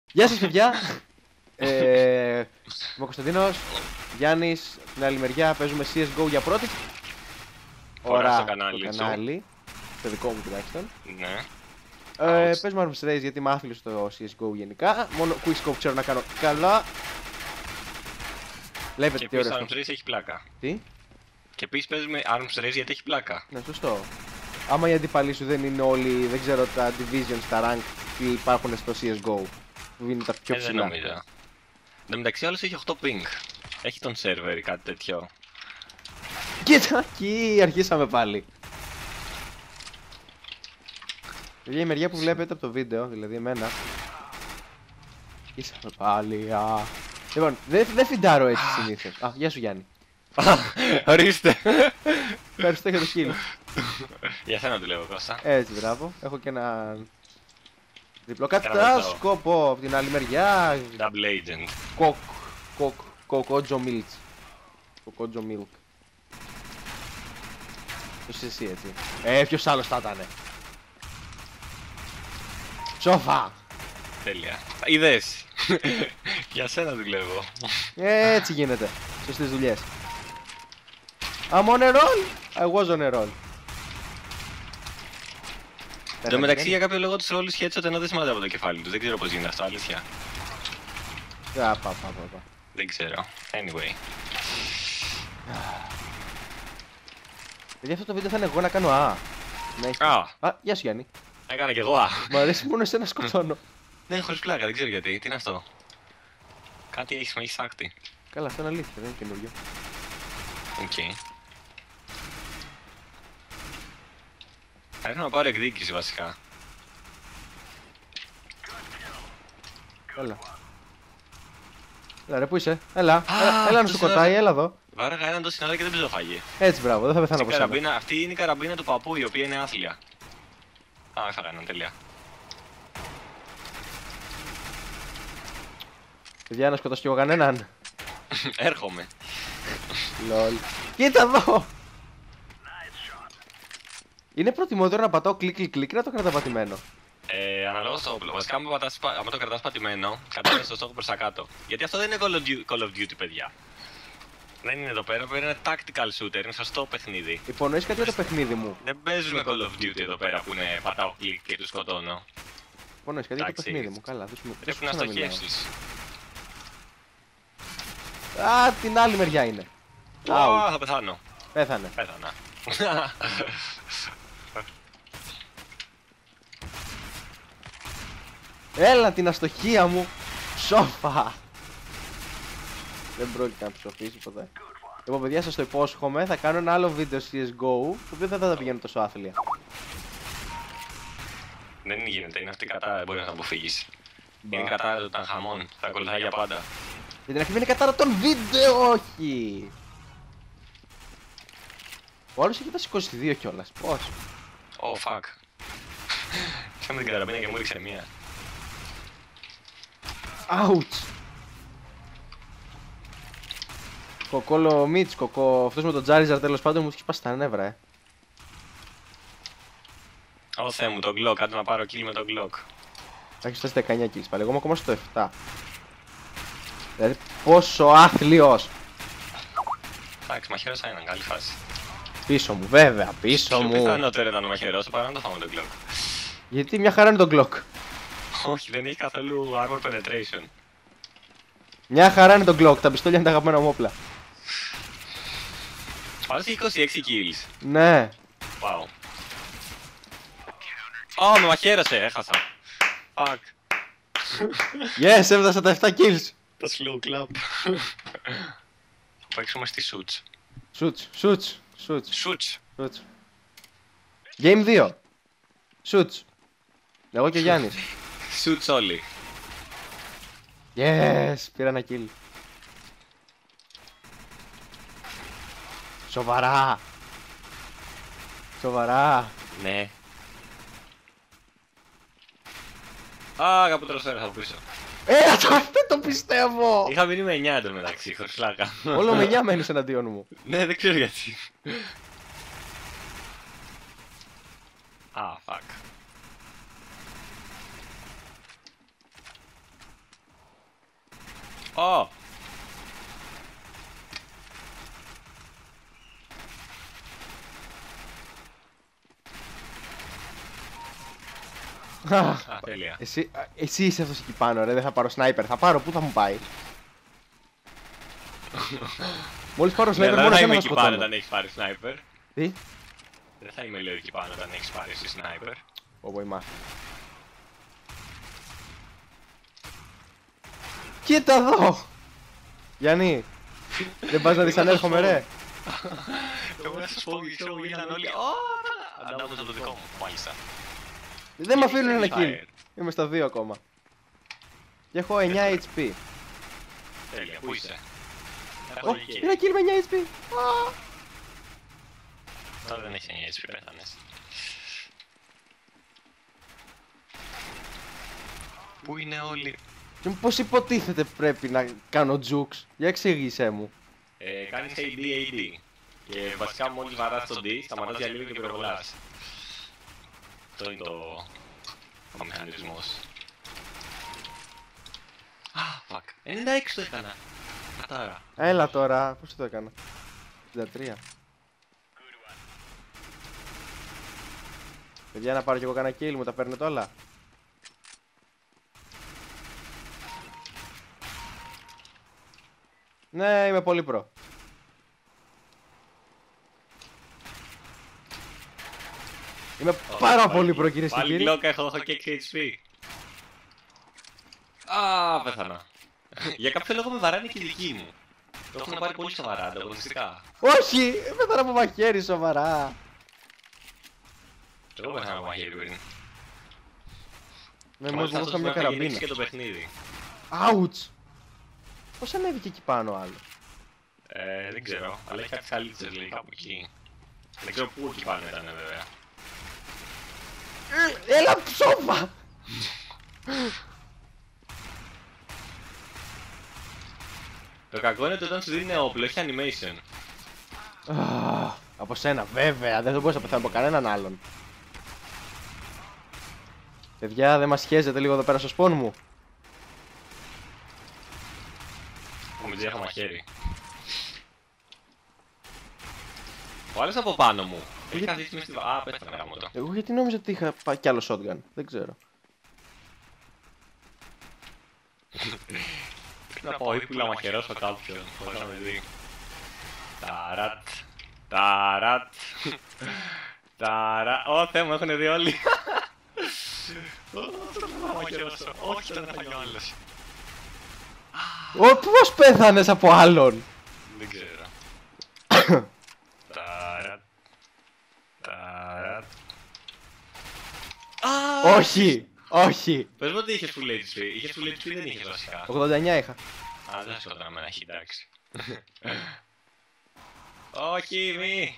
Γεια σας παιδιά. Είμαι ο Κωνσταντίνος, Γιάννης, στην άλλη μεριά παίζουμε CSGO για πρώτη Φορά στο ώρα κανάλι στο κανάλι, στο δικό μου τουλάχιστον. Ναι. Παίζουμε Arms Race γιατί είμαι άθλιος στο CSGO γενικά, μόνο Quickscope ξέρω να κάνω καλά. Βλέπετε Και τι επίσης ωραίο Arms Race έχει πλάκα. Τι? Και επίσης παίζουμε Arms Race γιατί έχει πλάκα. Ναι, σωστό. Άμα οι αντίπαλοι σου δεν είναι όλοι, δεν ξέρω, τα divisions, τα rank που υπάρχουν στο CSGO, που είναι τα πιο Δεν ψηλά. νομίζω. Εν τω μεταξύ άλλος έχει 8 ping. Έχει τον server ή κάτι τέτοιο. Κοίτα, εκεί αρχίσαμε πάλι. Παιδιά, η μεριά που βλέπετε από το βίντεο, δηλαδή εμένα. Αρχίσαμε πάλι, α. Λοιπόν, δεν φιντάρω έτσι συνήθως. Α, γεια σου Γιάννη. Ορίστε. Ευχαριστώ για το kill. Για σένα δουλεύω Κώστα. Έτσι, μπράβο. Έχω και ένα διπλό Κανένα κατάσκοπο από την άλλη μεριά. Double agent. Κοκότζο milk. Κοκότζο milk. Το είσαι εσύ, έτσι. Ποιος άλλος θα ήτανε. Σόφα. Τέλεια. Είδες. Για σένα δουλεύω. Έτσι γίνεται. Σωστές δουλειές. I'm on a roll. I was on a roll. Εν τω μεταξύ για κάποιο λόγο τους ρόλους headshot ενώ δεν σημαίνει από το κεφάλι τους. Δεν ξέρω πώς γίνεται αυτό, αλήθεια. Πα. Δεν ξέρω. Anyway. Γιατί αυτό το βίντεο θα είναι εγώ να κάνω α. Ναι. Α, Γεια σου Γιάννη. έκανα κι εγώ α. Μ' αρέσει μόνο εσένα σκοτώνω. Ναι, χωρίς πλάκα, δεν ξέρω γιατί. Τι είναι αυτό. Κάτι έχεις με έχεις άκτη. Καλά, αυτό είναι αλήθεια, δεν είναι καινούριο. Οκ. Θα έρθω να πάρω εκδίκηση βασικά. Έλα. Έλα ρε, πού είσαι. Έλα να σου το κοτάει, συνάδελφο. έλα εδώ. Βάραγα έναν το συνάδελφο και δεν ψοφάγε. Έτσι, μπράβο, δεν θα πεθάνω από σένα. Αυτή είναι η καραμπίνα του παππού, η οποία είναι άθλια. Α, έφαγα έναν, τέλεια. Παιδιά, να σκοτώσω κι εγώ κανέναν. Έρχομαι. Λολ. Κοίτα εδώ! Είναι προτιμότερο να πατάω κλικ ή να το κρατάω πατημένο. Αναλόγως το όπλο. Βασικά, άμα το κρατάς πατημένο, κατέβαινες στο στόχο προς τα κάτω. Γιατί αυτό δεν είναι Call of Duty, παιδιά. Δεν είναι εδώ πέρα, είναι tactical shooter, είναι σωστό παιχνίδι. Υπονοείς κάτι για το παιχνίδι μου. Δεν παίζουμε Call of Duty εδώ πέρα που είναι πατάω κλικ και τους σκοτώνω. Υπονοείς κάτι για το Εντάξει. παιχνίδι μου. Καλά, Πρέπει να στοχεύσεις. Α, την άλλη μεριά είναι. Θα πεθάνω. Πέθανε. Πέθανα. Έλα την αστοχία μου. Σόφα. Δεν πρόκειται να ψοφήσει ποτέ. Λοιπόν, παιδιά, σας το υπόσχομαι, θα κάνω ένα άλλο βίντεο CSGO, το οποίο δεν θα τα πηγαίνω τόσο άθλια. Δεν γίνεται, είναι αυτή κατά, μπορεί να τα αποφύγεις. Είναι κατά των Τανχαμών, θα ακολουθάει για πάντα. Για την αρχή είναι κατάρα των βίντεο, όχι! Ο άλλος έχει τα 22 κιόλας, πώς? Oh fuck. Είχαμε την καραμπίνα και μου ρίξε μία. Ouch! Κοκόλο Μίτς, αυτός με τον Τζάριζαρ τέλος πάντων μου έχει σπάσει τα νεύρα, Ω Θεέ μου, τον Glock, κάτω να πάρω kill με τον Glock. Θα έχεις φτάσει 19 kills πάλι, εγώ είμαι ακόμα στο 7. Δηλαδή πόσο άθλιος! Εντάξει, μαχαίρωσα έναν, καλή φάση. Πίσω μου, βέβαια, πίσω Πιο μου. πιθανότερο ήταν να μαχαιρώσω παρά να το φάω με τον Glock. Γιατί μια χαρά είναι το Glock. Όχι, δεν έχει καθόλου armor penetration. Μια χαρά είναι το Glock, τα πιστόλια είναι τα αγαπημένα μου όπλα. Πάντως έχει 26 kills. Ναι. Wow. Ω, με μαχαίρωσε, έχασα. Fuck. Yes, έφτασα τα 7 kills. Το slow clap. Θα παίξουμε στη shoots. Shoots. Game 2. Shoots. Εγώ και ο Γιάννης. Shoots όλοι. Yes, πήρα ένα kill. Σοβαρά. Ναι. Α, κάπου τροσφαίρεσα από πίσω. Δεν το πιστεύω. Είχα μείνει με 9 εντωμεταξύ, χωρίς πλάκα. Όλο με 9 μένεις εναντίον μου. Ναι, δεν ξέρω γιατί. Α, fuck. Ω! Α, τέλεια. Εσύ είσαι αυτός εκεί πάνω, ρε. Δεν θα πάρω σνάιπερ. Θα πάρω, πού θα μου πάει. Μόλις πάρω σνάιπερ, μόνο δεν θα εσένα είμαι θα εκεί πάνω σκοτώνω. όταν έχεις πάρει σνάιπερ. Τι? Δεν θα είμαι λέω εκεί πάνω όταν έχεις πάρει εσύ σνάιπερ. Ω, η μάθη. Κοίτα εδώ! Γιάννη, δεν πας να δεις αν έρχομαι, ρε. Εγώ να σας πω, ξέρω, γίναν όλοι. Ανάμεσα το δικό μου, μάλιστα. Δεν με αφήνουν ένα kill. Fire. Είμαι στα 2 ακόμα. Και έχω 9 HP. Τέλεια, πού είσαι? Ω, πήρα kill με 9 HP. Α! Τώρα δεν έχεις 9 HP, πέθανες. Πού είναι όλοι? Και πώς υποτίθεται πρέπει να κάνω jukes. Για εξήγησέ μου. Κάνεις AD. Και βασικά μόλις βαράς τον D, σταματάς για λίγο και πυροβολάς. Αυτό είναι ο μηχανισμός. Α, fuck. 96 το έκανα. Κατάρα. Έλα τώρα, πώς το έκανα. 63. Παιδιά, να πάρω κι εγώ κανένα kill, μου τα παίρνετε όλα. Ναι, είμαι πολύ προ. Είμαι πάρα πολύ προ, κυρίες και Πάλι κύριοι. γλόκα, έχω και 6 HP. Α, πέθανα. Για κάποιο λόγο με βαράνε και οι δικοί μου. Το έχουν πάρει πολύ σοβαρά, ανταγωνιστικά. Όχι, πέθανα από μαχαίρι, σοβαρά. Εγώ πέθανα από μαχαίρι πριν. Ναι, μόλις μου είχα μια καραμπίνα. Και το παιχνίδι. Άουτς! Πώς ανέβηκε εκεί πάνω άλλο. Δεν ξέρω, αλλά έχει κάτι χαλίτσες λέει κάπου εκεί. Δεν ξέρω πού εκεί πάνω ήταν βέβαια. Έλα ψόφα! Το κακό είναι ότι όταν σου δίνει όπλο έχει animation. Από σένα, βέβαια, δεν μπορούσα να πεθάνω από κανέναν άλλον. Παιδιά, δεν μας χέζετε λίγο εδώ πέρα στο σπόν μου. Μου έχω μαχαίρι. Ο άλλος από πάνω μου. Έχει καθίσει μες στη Α, πέθανε γάμο το. Εγώ γιατί νόμιζα ότι είχα κι άλλο shotgun, δεν ξέρω. Πρέπει να πάω ύπουλα μαχαιρώσω κάποιον, χωρίς να με δει. Ταρατ, ταρατ, ταρατ. Ω Θεέ μου, έχουν δει όλοι. Όχι, τον έφαγε ο άλλος. Πώς πέθανες από άλλον! Δεν ξέρω. Ταρατ, ταρατ. Όχι! Όχι! Πες μου ότι είχες full HP. Είχες full HP, δεν είχες βασικά. 89 είχα. Α, δεν σκότωνα με ένα hit, εντάξει. Όχι, μη!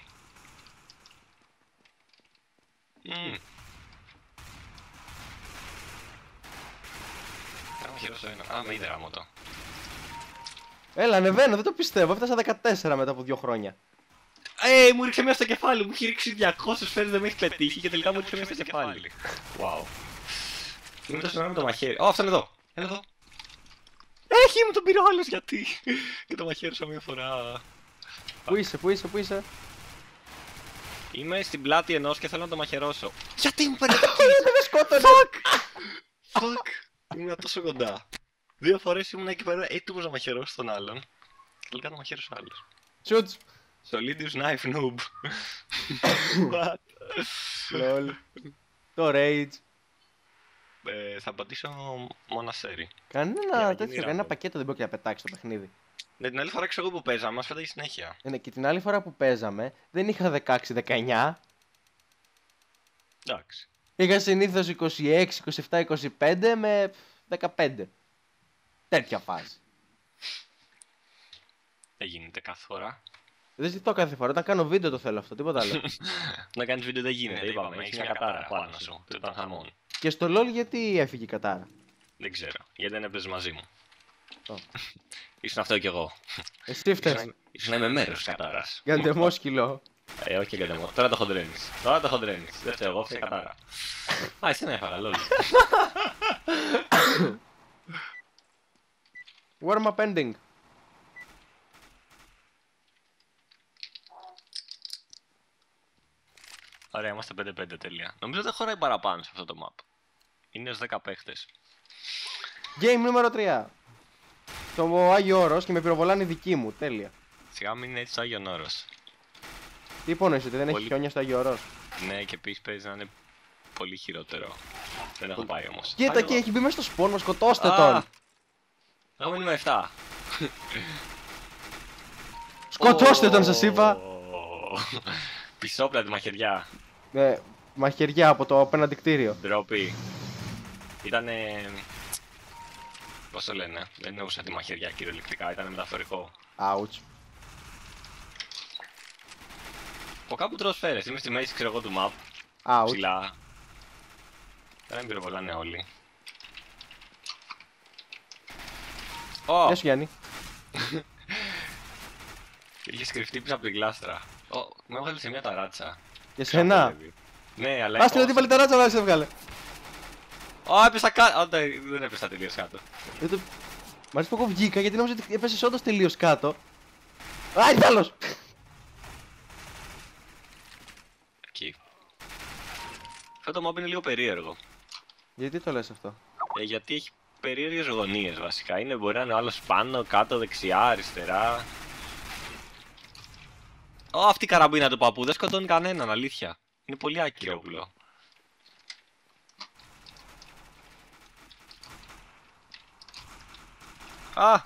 Κάνω χειρός ένα. Α, με είδε γάμο το. Έλα, ανεβαίνω, δεν το πιστεύω. Έφτασα 14 μετά από 2 χρόνια. Μου ρίξε μια στο κεφάλι. Μου έχει ρίξει 200 σφαίρες, δεν με έχει πετύχει και τελικά μου ρίξε μια στο κεφάλι. Wow. Είμαι τόσο ώρα με το μαχαίρι. Ω, αυτό είναι εδώ. Έλα εδώ. Έχει, μου τον πήρε ο άλλος γιατί. Και το μαχαίρισα μια φορά. Πού είσαι, πού είσαι, πού είσαι. Είμαι στην πλάτη ενός και θέλω να το μαχαιρώσω. Γιατί μου παίρνει το Δεν σκότωνε! Fuck! Ήμουν τόσο κοντά. 2 φορές ήμουν εκεί πέρα έτοιμος να μαχαιρώσω τον άλλον. Και τελικά το μαχαίρωσε ο άλλος. Shoots! Solidius knife noob. What? Lol. Το rage. Θα πατήσω μοναστέρι. Κανένα τέτοιο, κανένα πακέτο δεν πρόκειται να πετάξει το παιχνίδι. Ναι, την άλλη φορά ξέρω εγώ που παίζαμε, μας φέταγε συνέχεια. Ναι, και την άλλη φορά που παίζαμε δεν είχα 16-19. Εντάξει. Είχα συνήθως 26, 27, 25 με 15. Τέτοια φάση. Δεν γίνεται κάθε φορά. Δεν ζητώ κάθε φορά, όταν κάνω βίντεο το θέλω αυτό, τίποτα άλλο. Να κάνεις βίντεο δεν γίνεται, είπαμε. Έχεις μια κατάρα πάνω σου. Το ήταν χαμόν. Και στο LOL γιατί έφυγε η κατάρα. Δεν ξέρω. Γιατί δεν έπαιζες μαζί μου. Oh. Ήσουν αυτό κι εγώ. Εσύ φταίς. Ήσουν να είμαι μέρος της κατάρας. Γκαντεμό σκυλό. Όχι γκαντεμό. Τώρα το χοντρένεις. Τώρα το χοντρένεις. Δεν φταίω εγώ, φταίει η κατάρα. Α, εσύ να έφαγα, λόλ. Warm up ending. Ωραία, είμαστε 5-5 τέλεια. Νομίζω δεν χωράει παραπάνω σε αυτό το map. Είναι ως 10 παίχτες. Game νούμερο 3. Το Άγιο Όρος και με πυροβολάνε δική μου. Τέλεια. Σιγά μην είναι έτσι το Άγιον Όρος. Τι υπονοείς, ότι δεν έχει Πολύ- χιόνια στο Άγιο Όρος? Ναι, και επίσης παίζει να είναι πολύ χειρότερο. Δεν έχω πάει όμως. Κοίτα Πάει και εδώ. έχει μπει μέσα στο σπόρ μας, σκοτώστε Α, τον. Εγώ μείνουμε 7. Σκοτώστε τον, σας είπα. Πισόπλατη μαχαιριά. Μαχαιριά από το απέναντι κτίριο. Ντροπή. Ήτανε... Πώς το λένε, δεν εννοούσα τη μαχαιριά κυριολεκτικά, ήταν μεταφορικό. Ouch. Από κάπου τρως σφαίρες, είμαι στη μέση ξέρω εγώ του map, Ouch. ψηλά. Δεν με πυροβολάνε όλοι. Ω, Γεια σου Γιάννη. είχε κρυφτεί πίσω από την γλάστρα. Ω, με έβγαλε σε μια ταράτσα. Για σένα. Ναι, αλλά... Άστο ότι πάλι τα ράτσα να σε έβγαλε. Ω, έπεσα κάτω. Ω, δεν έπεσα τελείως κάτω. Μ' αρέσει που εγώ βγήκα γιατί νόμιζα ότι έπεσες όντως τελείως κάτω. Α, είναι άλλος! Εκεί. Αυτό το mob είναι λίγο περίεργο. Γιατί το λες αυτό? Γιατί έχει περίεργες γωνίες βασικά. Είναι, μπορεί να είναι ο άλλος πάνω, κάτω, δεξιά, αριστερά. Ω, αυτή η καραμπίνα του παππού δεν σκοτώνει κανέναν, αλήθεια. Είναι πολύ άκυροπουλο. Α!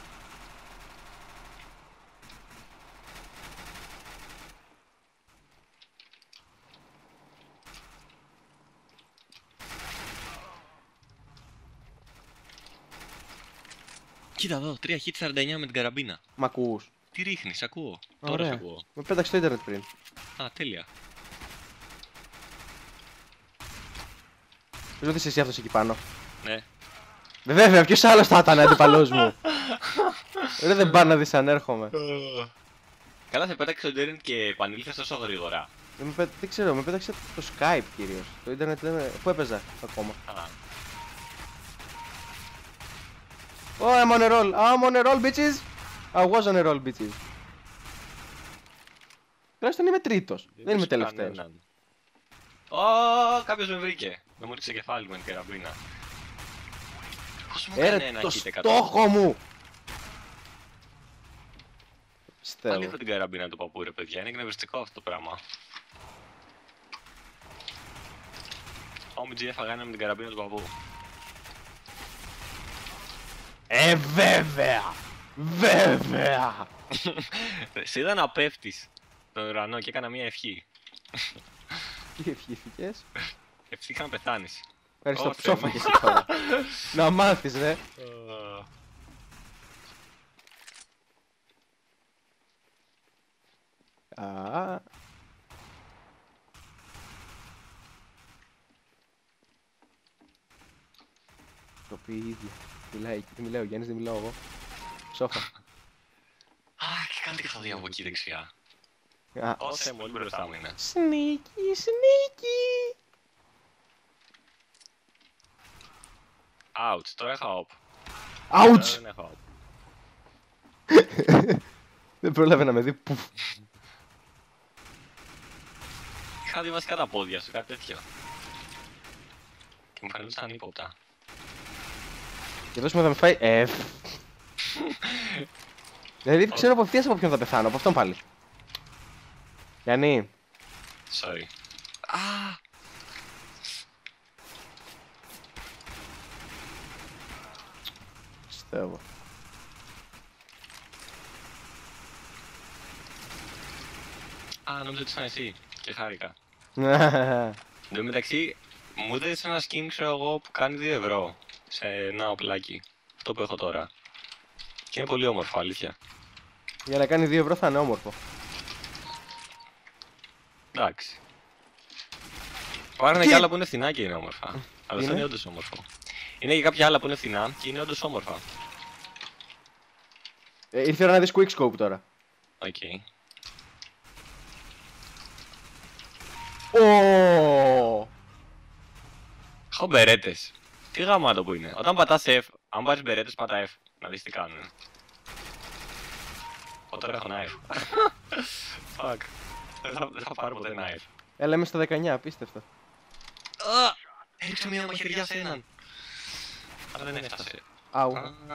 Κοίτα εδώ, 3 hit 49 με την καραμπίνα. Μ' ακούς? Τι ρίχνεις, ακούω. Τώρα Ωραία. σε ακούω. Με πέταξε το ίντερνετ πριν. Α, τέλεια. Πες ότι είσαι εσύ αυτός εκεί πάνω. Ναι. Βέβαια, ποιος άλλος θα ήταν αντιπαλός μου. Ρε δεν πάνε να δεις αν έρχομαι. Καλά σε πέταξε το internet και επανήλθες τόσο γρήγορα. Δεν ξέρω, με πέταξε το Skype κυρίως. Το ίντερνετ δεν με... Πού έπαιζα ακόμα. Α, Oh, I'm on a roll. I'm on a roll, bitches. I was on a roll, bitches. Τουλάχιστον είμαι τρίτος. Δεν είμαι τελευταίος. κανέναν. Ω, κάποιος με βρήκε. Με μου ρίξε κεφάλι με την καραμπίνα. Πώς μου έκανε Έρε ένα το hit 100. στόχο μου. Πάλι Στέλνω. έχω την καραμπίνα του παππού ρε παιδιά, είναι εκνευριστικό αυτό το πράγμα. Ο MG έφαγα ένα με την καραμπίνα του παππού. Βέβαια. Βέβαια. Σε είδα να πέφτεις στον ουρανό και έκανα μια ευχή. Τι ευχήθηκες? Ευτυχά να πεθάνεις. Ευχαριστώ, Ω, ψόφα Θεέ και μου. εσύ τώρα. Να μάθεις, ρε. Α. Το πει η ίδια. Μιλάει εκεί, δεν μιλάει ο Γιάννης, δεν μιλάω εγώ. Ψόφα. Α, και κάτι είχα δει από εκεί δεξιά. Α. Ω, Θεέ μου, όλοι μπροστά μου είναι. Sneaky, sneaky. Ouch, τώρα είχα op. Ouch! Δεν έχω op. Δεν πρόλαβε να με δει. Πουφ. Είχα δει βασικά τα πόδια σου, κάτι τέτοιο. Και μου φαίνονταν ύποπτα. Και δώσουμε θα με φάει. Δηλαδή ξέρω απευθείας από ποιον θα πεθάνω, από αυτόν πάλι. Γιάννη. Sorry. Α! Πιστεύω. Α, νόμιζα ότι ήσουν εσύ. Και χάρηκα. Εν τω μεταξύ, μου έδωσε ένα skin, ξέρω εγώ, που κάνει 2 ευρώ. Σε ένα οπλάκι. Αυτό που έχω τώρα. Και είναι πολύ όμορφο, αλήθεια. Για να κάνει 2 ευρώ θα είναι όμορφο. Εντάξει. Υπάρχουν Τι? και άλλα που είναι φθηνά και είναι όμορφα. Αλλά αυτό Είναι? είναι όντως όμορφο. Είναι και κάποια άλλα που είναι φθηνά και είναι όντως όμορφα. Ήρθε η ώρα να δεις quickscope τώρα. Οκ. Ω! Έχω μπερέτες. Τι γαμάτο που είναι. Όταν πατάς F, αν πάρεις μπερέτες, πάτα F. Να δεις τι κάνουν. Τώρα έχω knife. Fuck. Δεν θα πάρω ποτέ knife. Έλα, είμαι στα 19, απίστευτο. Έριξε μια μαχαιριά σε έναν. Αλλά δεν έφτασε. Αου.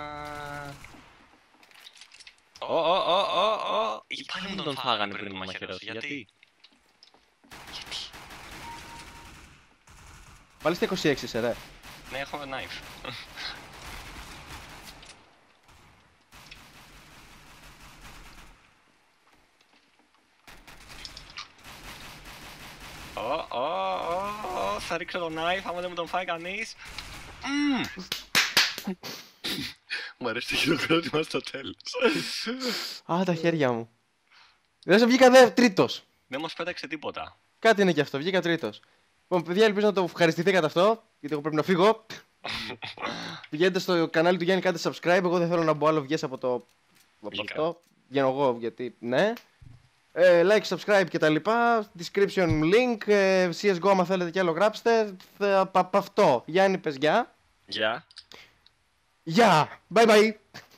Πάλι μου τον φάγανε πριν μου μαχαιρώσει. Γιατί? Πάλι στα 26 είσαι, ρε. Ναι, έχω knife. Θα ρίξω τον knife άμα δεν μου τον φάει κανείς. Μου αρέσει το χειροκρότημα στο τέλος. Α, τα χέρια μου. Δεν σε βγήκα τρίτος. Δεν μας πέταξε τίποτα. Κάτι είναι και αυτό, βγήκα τρίτος. Λοιπόν, παιδιά, ελπίζω να το ευχαριστηθήκατε αυτό, γιατί εγώ πρέπει να φύγω. Πηγαίνετε στο κανάλι του Γιάννη, κάντε subscribe. Εγώ δεν θέλω να μπω άλλο βγες από αυτό. Βγαίνω εγώ, γιατί ναι. Like, subscribe και τα λοιπά. Description link. CSGO, άμα θέλετε κι άλλο γράψτε. Αυτό. Γιάννη, πες γεια. Γεια. Γεια. Bye bye.